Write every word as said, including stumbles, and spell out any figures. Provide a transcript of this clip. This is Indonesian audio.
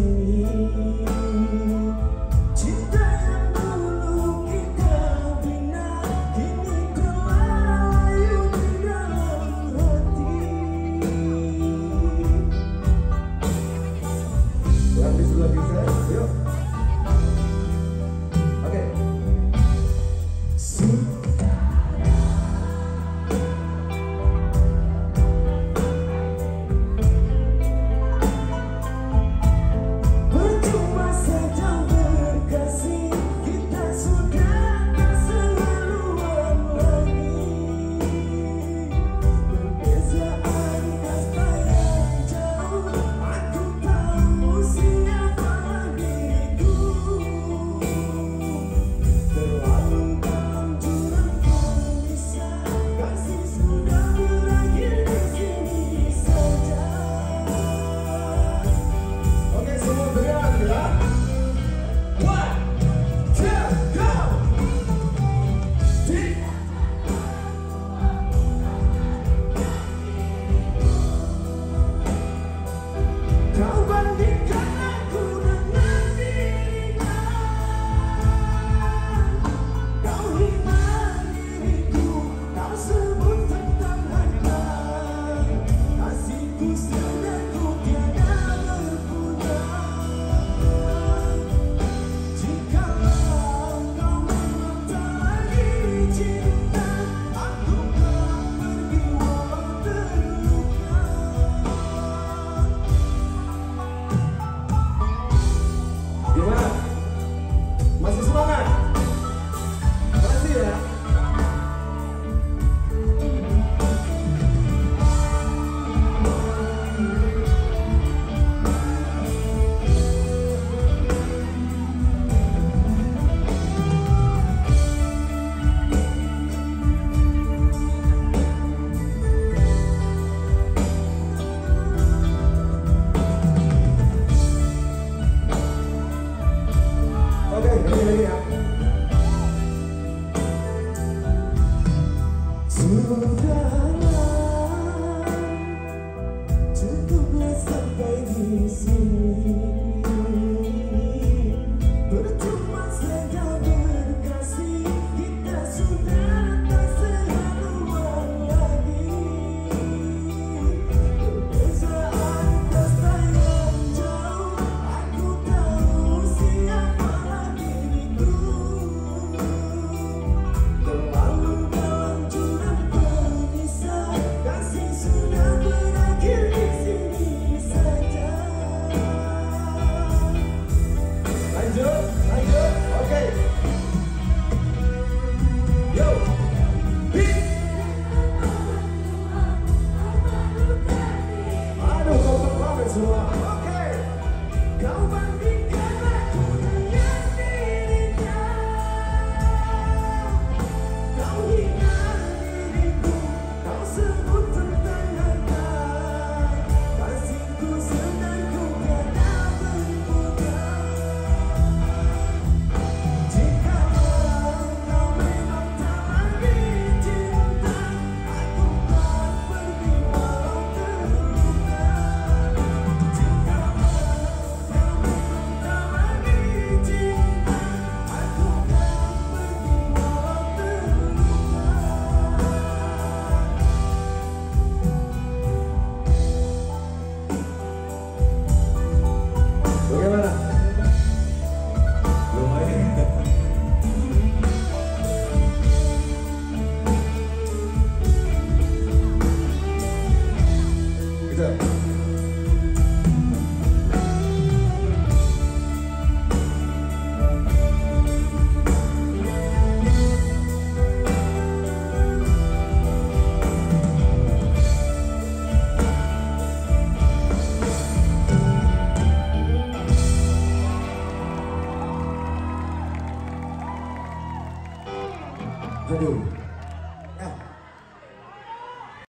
sini. Cinta yang dulu kita bina kini telah layu di dalam hati. Yang di sebelah kita, yuk. Oke. Cukuplah sampai di sini. Percuma saja berkasih, kita sudah tak sehaluan lagi. Perbezaan kasta yang jauh, aku tahu siapalah diriku. Terlalu dalam jurang pemisah, kasih sudah berakhir di sini saja. Lanjut, lanjut, oke. Yo, beat. Aduh, kompak banget semua. Oke. Kau bandingkan aku dengan dirinya. Kau hina diriku, kau sebut tentang harta. Kasihku sedang ku tiada bermuda. Jikalau kau memang tak lagi cinta, aku akan pergi walau terluka. Jikalau kau memang tak lagi cinta, aku akan pergi walau terluka. Bagaimana? Lumayan. Kita. Aduh.